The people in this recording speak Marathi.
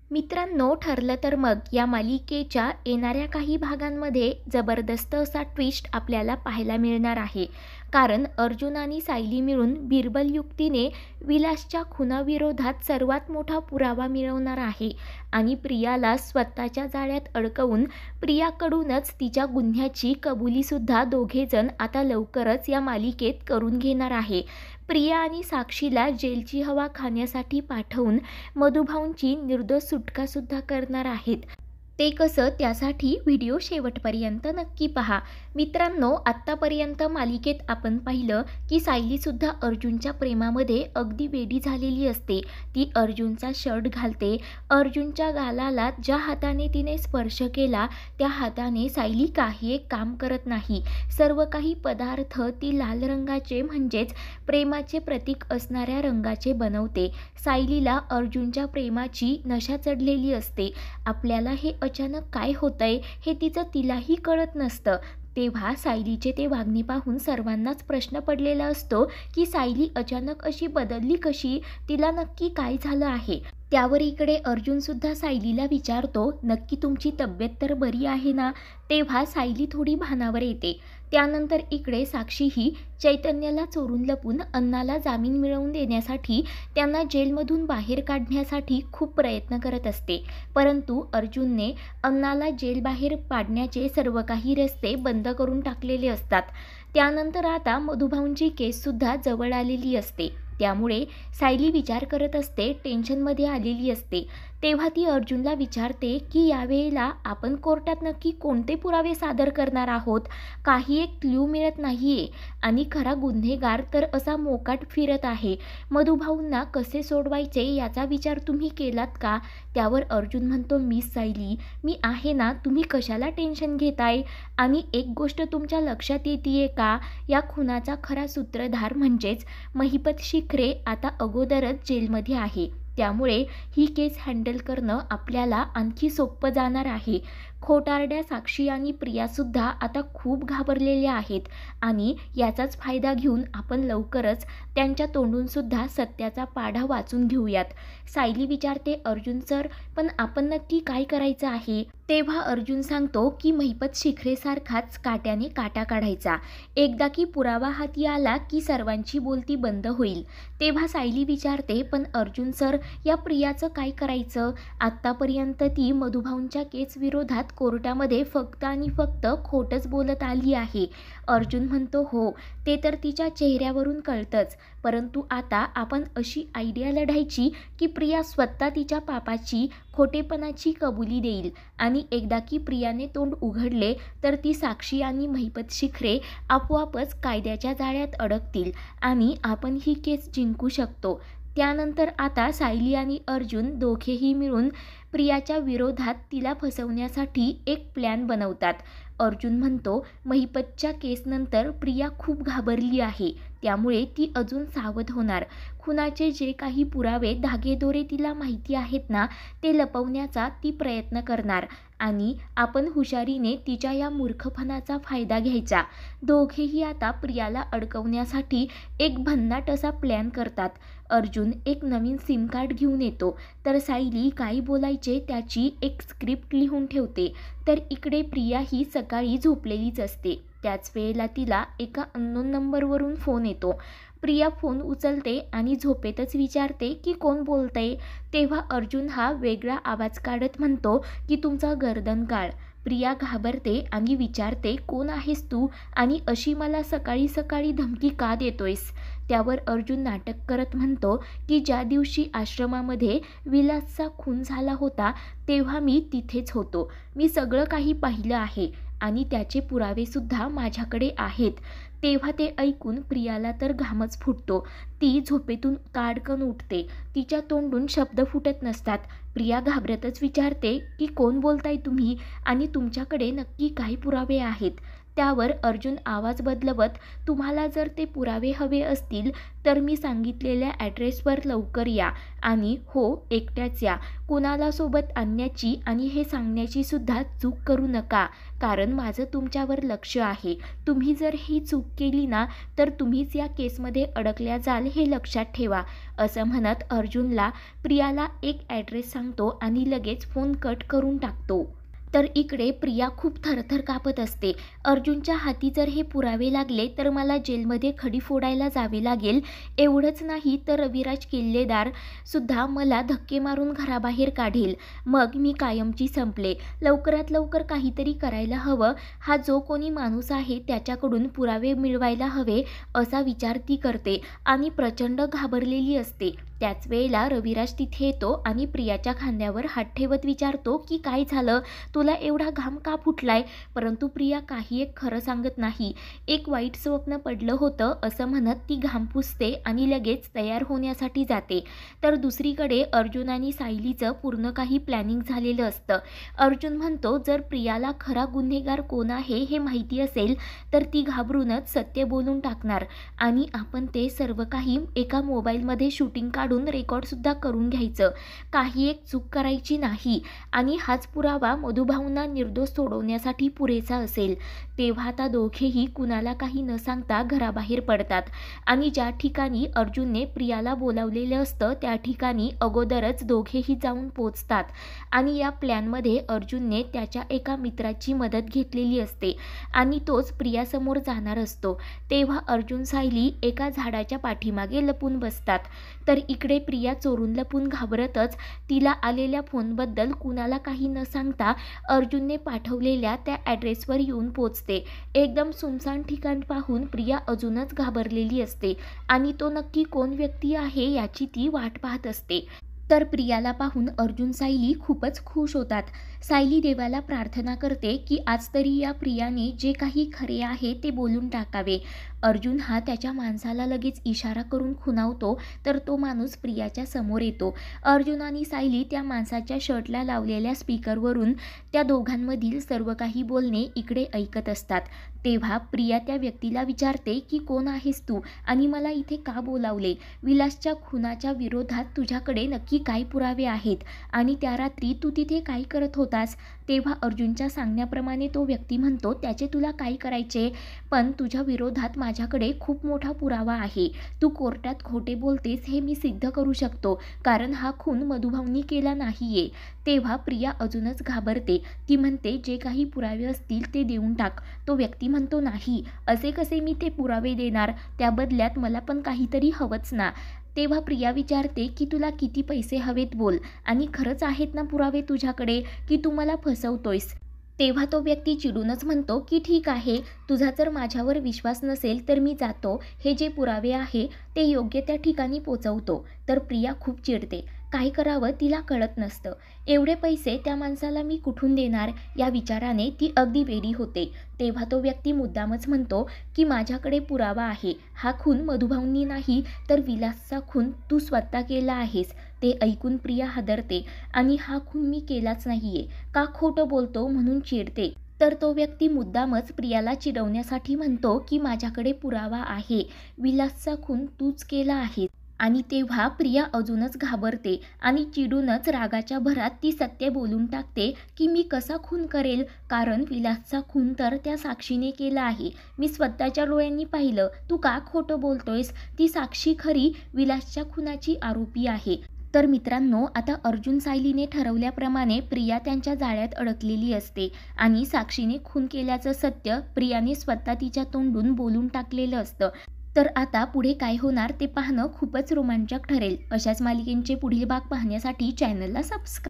मित्रांनो, ठरलं तर मग या मालिकेच्या येणाऱ्या काही भागांमध्ये जबरदस्त असा ट्विस्ट आपल्याला पाहायला मिळणार आहे. कारण अर्जुन आणि सायली मिळून बिरबल युक्तीने विलासच्या खुनाविरोधात सर्वात मोठा पुरावा मिळवणार आहे आणि प्रियाला स्वतःच्या जाळ्यात अडकवून प्रियाकडूनच तिच्या गुन्ह्याची कबुलीसुद्धा दोघेजण आता लवकरच या मालिकेत करून घेणार आहे. प्रिया आणि साक्षीला जेलची हवा खाण्यासाठी पाठवून मधुभाऊंची निर्दोष सुटकासुद्धा करणार आहेत. ते कसं, त्यासाठी व्हिडिओ शेवटपर्यंत नक्की पहा. मित्रांनो, आत्तापर्यंत मालिकेत आपण पाहिलं की सायलीसुद्धा अर्जुनच्या प्रेमामध्ये अगदी वेडी झालेली असते. ती अर्जुनचा शर्ट घालते. अर्जुनच्या गालाला ज्या हाताने तिने स्पर्श केला त्या हाताने सायली काही एक काम करत नाही. सर्व काही पदार्थ ती लाल रंगाचे म्हणजेच प्रेमाचे प्रतीक असणाऱ्या रंगाचे बनवते. सायलीला अर्जुनच्या प्रेमाची नशा चढलेली असते. आपल्याला हे अचानक काय होतंय हे तिलाही कळत नसतं. तेव्हा सायलीचे ते वागणे पाहून सर्वांनाच प्रश्न पडलेला असतो की सायली अचानक अशी बदलली कशी, तिला नक्की काय झालं आहे. त्यावर इकडे अर्जुनसुद्धा सायलीला विचारतो, नक्की तुमची तब्येत तर बरी आहे ना. तेव्हा सायली थोडी भानावर येते. त्यानंतर इकडे साक्षीही चैतन्याला चोरून लपून अन्नाला जामीन मिळवून देण्यासाठी त्यांना जेलमधून बाहेर काढण्यासाठी खूप प्रयत्न करत असते. परंतु अर्जुनने अन्नाला जेलबाहेर पाडण्याचे सर्व काही रस्ते बंद करून टाकलेले असतात. त्यानंतर आता मधुभाऊंची केससुद्धा जवळ आलेली असते. त्यामुळे सायली विचार करत असते, टेन्शनमध्ये आलेली असते. तेव्हा ती अर्जुनला विचारते की यावेळेला आपण कोर्टात नक्की कोणते पुरावे सादर करणार आहोत. काही एक क्ल्यू मिळत नाहीये आणि खरा गुन्हेगार तर असा मोकाट फिरत आहे. मधुभाऊंना कसे सोडवायचे याचा विचार तुम्ही केलात का. त्यावर अर्जुन म्हणतो, मिस सायली, मी आहे ना, तुम्ही कशाला टेन्शन घेताय. आणि एक गोष्ट तुमच्या लक्षात येते का, या खुनाचा खरा सूत्रधार म्हणजेच महिपत शिखरे आता अगोदरच जेलमध्ये आहे. त्यामुळे ही केस हँडल करणं आपल्याला आणखी सोपं जाणार आहे. खोटारड्या साक्षी आणि प्रियासुद्धा आता खूप घाबरलेल्या आहेत आणि याचाच फायदा घेऊन आपण लवकरच त्यांच्या तोंडूनसुद्धा सत्याचा पाढा वाचून घेऊयात. सायली विचारते, अर्जुन सर, पण आपण नक्की काय करायचं आहे. तेव्हा अर्जुन सांगतो की महिपत शिखरेसारखाच काट्याने काटा काढायचा. एकदा की पुरावा हाती आला की सर्वांची बोलती बंद होईल. तेव्हा सायली विचारते, पण अर्जुन सर, या प्रियाचं काय करायचं. आत्तापर्यंत ती मधुभाऊंच्या केस विरोधात कोर्टामध्ये फक्त आणि फक्त खोटंच बोलत आली आहे. अर्जुन म्हणतो, हो, ते तर तिच्या चेहऱ्यावरून कळतंच. परंतु आता आपण अशी आयडिया लढायची की प्रिया स्वतः तिच्या पापाची, खोटेपणाची कबुली देईल आणि एकदा की प्रियाने तोंड उघडले तर ती साक्षी आणि महिपत शिखरे आपोआपच कायद्याच्या जाळ्यात अडकतील आणि आपण ही केस जिंकू शकतो. त्यानंतर आता सायली आणि अर्जुन दोघेही मिळून प्रियाच्या विरोधात तिला फसवण्यासाठी एक प्लॅन बनवतात. अर्जुन म्हणतो, महिपतच्या केसनंतर प्रिया खूप घाबरली आहे. त्यामुळे ती अजून सावध होणार. खुनाचे जे काही पुरावे, धागेदोरे तिला माहिती आहेत ना, ते लपवण्याचा ती प्रयत्न करणार आणि आपण हुशारीने तिच्या या मूर्खपणाचा फायदा घ्यायचा. दोघेही आता प्रियाला अडकवण्यासाठी एक भन्नाट असा प्लॅन करतात. अर्जुन एक नवीन सिम कार्ड घेऊन येतो तर सायली काय बोलायचे त्याची एक स्क्रिप्ट लिहून ठेवते. तर इकडे प्रिया ही सकाळी झोपलेलीच असते. त्याच वेळेला तिला एका अननोन नंबरवरून फोन येतो. प्रिया फोन उचलते आणि झोपेतच विचारते की कोण बोलतंय. तेव्हा अर्जुन हा वेगळा आवाज काढत म्हणतो की तुमचा गर्दनकाळ. प्रिया घाबरते आणि विचारते, कोण आहेस तू आणि अशी मला सकाळी सकाळी धमकी का देतोयस. त्यावर अर्जुन नाटक करत म्हणतो की ज्या दिवशी आश्रमामध्ये विलासचा खून झाला होता तेव्हा मी तिथेच होतो. मी सगळं काही पाहिलं आहे आणि त्याचे पुरावेसुद्धा माझ्याकडे आहेत. तेव्हा ते ऐकून प्रियाला तर घामच फुटतो. ती झोपेतून ताडकन उठते. तिच्या तोंडून शब्द फुटत नसतात. प्रिया घाबरतच विचारते की कोण बोलताय तुम्ही आणि तुमच्याकडे नक्की काय पुरावे आहेत. त्यावर अर्जुन आवाज बदलवत, तुम्हाला जर ते पुरावे हवे असतील तर मी सांगितलेल्या ॲड्रेसवर लवकर या आणि हो एकट्याच या, कुणाला सोबत आणण्याची आणि हे सांगण्याची सुद्धा चूक करू नका, कारण माझं तुमच्यावर लक्ष आहे. तुम्ही जर ही चूक केली ना तर तुम्हीच या केसमध्ये अडकल्या जाल हे लक्षात ठेवा, असं म्हणत अर्जुनला प्रियाला एक ॲड्रेस सांगतो आणि लगेच फोन कट करून टाकतो. तर इकडे प्रिया खूप थरथर कापत असते. अर्जुनच्या हाती जर हे पुरावे लागले तर मला जेलमध्ये खडी फोडायला जावे लागेल. एवढंच नाही तर रविराज किल्लेदार सुद्धा मला धक्के मारून घराबाहेर काढेल. मग मी कायमची संपले. लवकरात लवकर काहीतरी करायला हवं. हा जो कोणी माणूस आहे त्याच्याकडून पुरावे मिळवायला हवे असा विचार ती करते आणि प्रचंड घाबरलेली असते. त्याच वेळेला रविराज तिथे येतो आणि प्रियाच्या खांद्यावर हात ठेवत विचारतो की काय झालं, तुला एवढा घाम का फुटलाय. परंतु प्रिया काही एक खरं सांगत नाही. एक वाईट स्वप्न पडलं होतं असं म्हणत ती घाम पुसते आणि लगेच तयार होण्यासाठी जाते. तर दुसरीकडे अर्जुन आणि सायलीचं पूर्ण काही प्लॅनिंग झालेलं असतं. अर्जुन म्हणतो जर प्रियाला खरा गुन्हेगार कोण आहे हे माहिती असेल तर ती घाबरूनच सत्य बोलून टाकणार आणि आपण ते सर्व काही एका मोबाईलमध्ये शूटिंग काढून रेकॉर्डसुद्धा करून घ्यायचं. काही एक चूक करायची नाही आणि हाच पुरावा मधुभाऊंना निर्दोष सोडवण्यासाठी पुरेसा असेल. तेव्हा आता दोघेही कुणाला काही न सांगता घराबाहेर पडतात आणि ज्या ठिकाणी अर्जुनने प्रियाला बोलावलेलं असतं त्या ठिकाणी अगोदरच दोघेही जाऊन पोचतात आणि या प्लॅनमध्ये अर्जुनने त्याच्या एका मित्राची मदत घेतलेली असते आणि तोच प्रियासमोर जाणार असतो. तेव्हा अर्जुन सायली एका झाडाच्या पाठीमागे लपून बसतात. तर इकडे प्रिया चोरून लपून घाबरतच तिला आलेल्या फोनबद्दल कुणाला काही न सांगता अर्जुनने पाठवलेल्या त्या ॲड्रेसवर येऊन पोचते. एकदम सुनसान ठिकाण पाहून प्रिया अजूनच घाबरलेली असते आणि तो नक्की कोण व्यक्ती आहे याची ती वाट पाहत असते. तर प्रियाला पाहून अर्जुन सायली खूपच खुश होतात. सायली देवाला प्रार्थना करते की आज तरी या प्रियाने जे काही खरे आहे ते बोलून टाकावे. अर्जुन हा त्याच्या माणसाला लगेच इशारा करून खुणावतो तर तो माणूस प्रियाच्या समोर येतो. अर्जुन आणि सायली त्या माणसाच्या शर्टला लावलेल्या स्पीकरवरून त्या दोघांमधील सर्व काही बोलणे इकडे ऐकत असतात. तेव्हा प्रिया त्या व्यक्तीला विचारते की कोण आहेस तू आणि मला इथे का बोलावले. विलासच्या खुनाच्या विरोधात तुझ्याकडे नक्की काय पुरावे आहेत आणि त्या रात्री तू तिथे काय करत होतास. तेव्हा अर्जुनच्या सांगण्याप्रमाणे तो व्यक्ती म्हणतो त्याचे तुला काय करायचे, पण तुझ्या विरोधात माझ्याकडे खूप मोठा पुरावा आहे. तू कोर्टात खोटे बोलतेस हे मी सिद्ध करू शकतो, कारण हा खून मधुभाऊंनी केला नाहीये. तेव्हा प्रिया अजूनच घाबरते. ती म्हणते जे काही पुरावे असतील ते देऊन टाक. तो व्यक्ती म्हणतो नाही, असे कसे मी ते पुरावे देणार, त्या बदल्यात मला पण काहीतरी हवंच ना. तेव्हा प्रिया विचारते की तुला किती पैसे हवेत बोल आणि खरंच आहेत ना पुरावे तुझ्याकडे की तू मला फसवतोयस. तेव्हा तो व्यक्ती चिडूनच म्हणतो की ठीक आहे, तुझा जर माझ्यावर विश्वास नसेल तर मी जातो, हे जे पुरावे आहे ते योग्य त्या ठिकाणी पोचवतो. तर प्रिया खूप चिडते. काय करावं तिला कळत नसतं. एवढे पैसे त्या माणसाला मी कुठून देणार या विचाराने ती अगदी वेडी होते. तेव्हा तो व्यक्ती मुद्दामच म्हणतो की माझ्याकडे पुरावा आहे. हा खून मधुभाऊंनी नाही तर विलासचा खून तू स्वतः केला आहेस. ते ऐकून प्रिया हादरते आणि हा खून मी केलाच नाहीये, का खोटं बोलतो म्हणून चिडते. तर तो व्यक्ती मुद्दामच प्रियाला चिडवण्यासाठी म्हणतो की माझ्याकडे पुरावा आहे, विलासचा खून तूच केला आहेस. आणि तेव्हा प्रिया अजूनच घाबरते आणि चिडूनच रागाच्या भरात ती सत्य बोलून टाकते की मी कसा खून करेल, कारण विलासचा खून तर त्या साक्षीने केला आहे. मी स्वतःच्या डोळ्यांनी पाहिलं. तू का खोटं बोलतोयस. ती साक्षी खरी विलासच्या खुनाची आरोपी आहे. तर मित्रांनो, आता अर्जुन सायलीने ठरवल्याप्रमाणे प्रिया त्यांच्या जाळ्यात अडकलेली असते आणि साक्षीने खून केल्याचं सत्य प्रियाने स्वतः तिच्या तोंडून बोलून टाकलेलं असतं. तर आता पुढे काय होणार ते पाहणं खूपच रोमांचक ठरेल. अशाच मालिकेंचे पुढील भाग पाहण्यासाठी चॅनलला सबस्क्राईब